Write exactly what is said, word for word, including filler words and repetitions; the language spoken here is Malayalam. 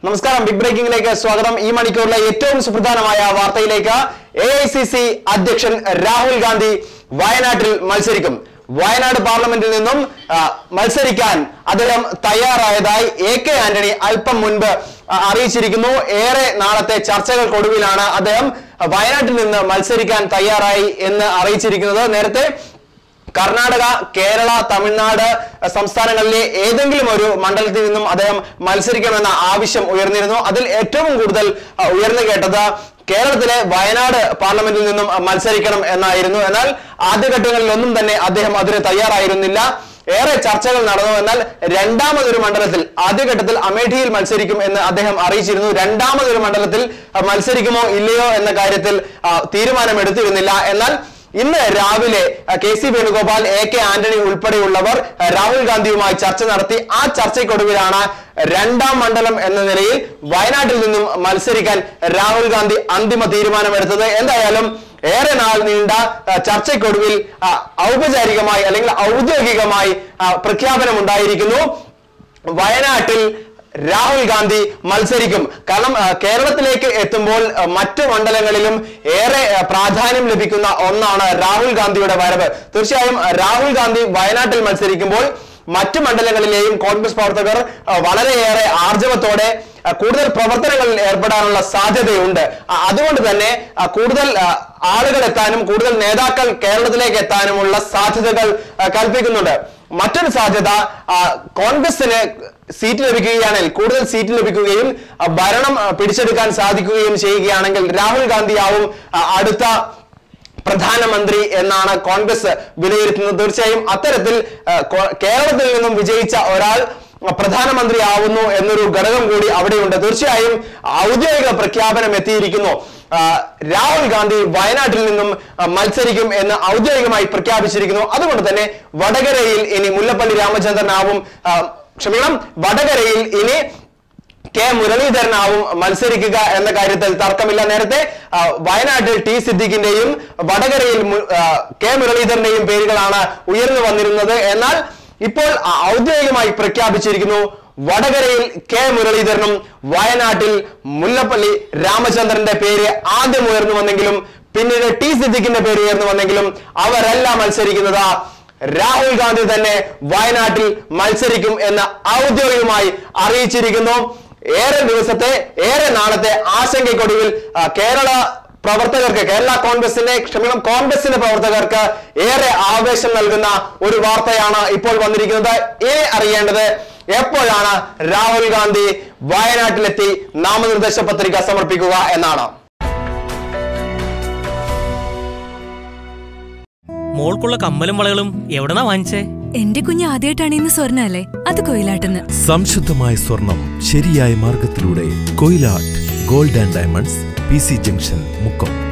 നമസ്കാരം, ബിഗ് ബ്രേക്കിംഗിലേക്ക് സ്വാഗതം. ഈ മണിക്കൂറിലെ ഏറ്റവും സുപ്രധാനമായ വാർത്തയിലേക്ക്. എ ഐ സി സി അധ്യക്ഷൻ രാഹുൽ ഗാന്ധി വയനാട്ടിൽ മത്സരിക്കും. വയനാട് പാർലമെന്റിൽ നിന്നും മത്സരിക്കാൻ അദ്ദേഹം തയ്യാറായതായി എ കെ ആന്റണി അല്പം മുൻപ് അറിയിച്ചിരിക്കുന്നു. ഏറെ നാളത്തെ ചർച്ചകൾക്കൊടുവിലാണ് അദ്ദേഹം വയനാട്ടിൽ നിന്ന് മത്സരിക്കാൻ തയ്യാറായി എന്ന് അറിയിച്ചിരിക്കുന്നത്. നേരത്തെ കർണാടക, കേരള, തമിഴ്നാട് സംസ്ഥാനങ്ങളിലെ ഏതെങ്കിലും ഒരു മണ്ഡലത്തിൽ നിന്നും അദ്ദേഹം മത്സരിക്കണമെന്ന ആവശ്യം ഉയർന്നിരുന്നു. അതിൽ ഏറ്റവും കൂടുതൽ ഉയർന്നു കേട്ടത് കേരളത്തിലെ വയനാട് പാർലമെന്റിൽ നിന്നും മത്സരിക്കണം എന്നായിരുന്നു. എന്നാൽ ആദ്യഘട്ടങ്ങളിലൊന്നും തന്നെ അദ്ദേഹം അതിന് തയ്യാറായിരുന്നില്ല. ഏറെ ചർച്ചകൾ നടന്നു. എന്നാൽ രണ്ടാമതൊരു മണ്ഡലത്തിൽ, ആദ്യഘട്ടത്തിൽ അമേഠിയിൽ മത്സരിക്കും എന്ന് അദ്ദേഹം അറിയിച്ചിരുന്നു. രണ്ടാമതൊരു മണ്ഡലത്തിൽ മത്സരിക്കുമോ ഇല്ലയോ എന്ന കാര്യത്തിൽ തീരുമാനമെടുത്തിരുന്നില്ല. എന്നാൽ ഇന്ന് രാവിലെ കെ സി വേണുഗോപാൽ, എ കെ ആന്റണി ഉൾപ്പെടെയുള്ളവർ രാഹുൽ ഗാന്ധിയുമായി ചർച്ച നടത്തി. ആ ചർച്ചയ്ക്കൊടുവിലാണ് രണ്ടാം മണ്ഡലം എന്ന നിലയിൽ വയനാട്ടിൽ നിന്നും മത്സരിക്കാൻ രാഹുൽ ഗാന്ധി അന്തിമ തീരുമാനമെടുത്തത്. എന്തായാലും ഏറെ നാൾ നീണ്ട ചർച്ചയ്ക്കൊടുവിൽ ഔപചാരികമായി അല്ലെങ്കിൽ ഔദ്യോഗികമായി പ്രഖ്യാപനം ഉണ്ടായിരിക്കുന്നു. വയനാട്ടിൽ രാഹുൽ ഗാന്ധി മത്സരിക്കും. കാരണം കേരളത്തിലേക്ക് എത്തുമ്പോൾ മറ്റു മണ്ഡലങ്ങളിലും ഏറെ പ്രാധാന്യം ലഭിക്കുന്ന ഒന്നാണ് രാഹുൽ ഗാന്ധിയുടെ വരവ്. തീർച്ചയായും രാഹുൽ ഗാന്ധി വയനാട്ടിൽ മത്സരിക്കുമ്പോൾ മറ്റു മണ്ഡലങ്ങളിലെയും കോൺഗ്രസ് പ്രവർത്തകർ വളരെയേറെ ആർജവത്തോടെ കൂടുതൽ പ്രവർത്തനങ്ങളിൽ ഏർപ്പെടാനുള്ള സാധ്യതയുണ്ട്. അതുകൊണ്ട് തന്നെ കൂടുതൽ ആളുകൾ എത്താനും കൂടുതൽ നേതാക്കൾ കേരളത്തിലേക്ക് എത്താനുമുള്ള സാധ്യതകൾ കൽപ്പിക്കുന്നുണ്ട്. മറ്റൊരു സാധ്യത, കോൺഗ്രസിന് സീറ്റ് ലഭിക്കുകയാണെങ്കിൽ, കൂടുതൽ സീറ്റ് ലഭിക്കുകയും ഭരണം പിടിച്ചെടുക്കാൻ സാധിക്കുകയും ചെയ്യുകയാണെങ്കിൽ രാഹുൽ ഗാന്ധിയാവും അടുത്ത പ്രധാനമന്ത്രി എന്നാണ് കോൺഗ്രസ് വിലയിരുത്തുന്നത്. തീർച്ചയായും അത്തരത്തിൽ കേരളത്തിൽ നിന്നും വിജയിച്ച ഒരാൾ പ്രധാനമന്ത്രി ആവുന്നു എന്നൊരു ഘടകം കൂടി അവിടെയുണ്ട്. തീർച്ചയായും ഔദ്യോഗിക പ്രഖ്യാപനം എത്തിയിരിക്കുന്നു. രാഹുൽ ഗാന്ധി വയനാട്ടിൽ നിന്നും മത്സരിക്കും എന്ന് ഔദ്യോഗികമായി പ്രഖ്യാപിച്ചിരിക്കുന്നു. അതുകൊണ്ട് തന്നെ വടകരയിൽ ഇനി മുല്ലപ്പള്ളി രാമചന്ദ്രനാവും ക്ഷമിക്കണം വടകരയിൽ ഇനി കെ മുരളീധരനാവും മത്സരിക്കുക എന്ന കാര്യത്തിൽ തർക്കമില്ല. നേരത്തെ വയനാട്ടിൽ ടി സിദ്ദിഖിന്റെയും വടകരയിൽ കെ മുരളീധരന്റെയും പേരുകളാണ് ഉയർന്നു വന്നിരുന്നത്. എന്നാൽ ഇപ്പോൾ ഔദ്യോഗികമായി പ്രഖ്യാപിച്ചിരിക്കുന്നു വടകരയിൽ കെ മുരളീധരനും വയനാട്ടിൽ മുല്ലപ്പള്ളി രാമചന്ദ്രന്റെ പേര് ആദ്യം ഉയർന്നു വന്നെങ്കിലും പിന്നീട് ടി സിദ്ദിഖിന്റെ പേര് ഉയർന്നു വന്നെങ്കിലും അവരെല്ലാം മത്സരിക്കുന്നത് രാഹുൽ ഗാന്ധി തന്നെ വയനാട്ടിൽ മത്സരിക്കും എന്ന് ഔദ്യോഗികമായി അറിയിച്ചിരിക്കുന്നു. ഏറെ ദിവസത്തെ ഏറെ നാളത്തെ ആശങ്കയ്ക്കൊടുവിൽ കേരള പ്രവർത്തകർക്ക്, കേരള കോൺഗ്രസിന്റെ ക്ഷമിക്കണം കോൺഗ്രസിന്റെ പ്രവർത്തകർക്ക് ഏറെ ആവേശം നൽകുന്ന ഒരു വാർത്തയാണ് ഇപ്പോൾ വന്നിരിക്കുന്നത്. ഇനി അറിയേണ്ടത് എപ്പോഴാണ് രാഹുൽ ഗാന്ധി വയനാട്ടിലെത്തി നാമനിർദ്ദേശ പത്രിക സമർപ്പിക്കുക എന്നാണ്. മോൾക്കുള്ള കമ്മലും വളകളും എവിടെന്നാ വാങ്ങിച്ചേ? എന്റെ കുഞ്ഞ് ആദ്യമായിട്ടാണ് ഇന്ന് സ്വർണ്ണ അല്ലേ, അത് കൊയിലാട്ടെന്ന്. സംശുദ്ധമായ സ്വർണം ശരിയായ മാർഗത്തിലൂടെ Koyilatt gold and diamonds, P C junction, Mukkam.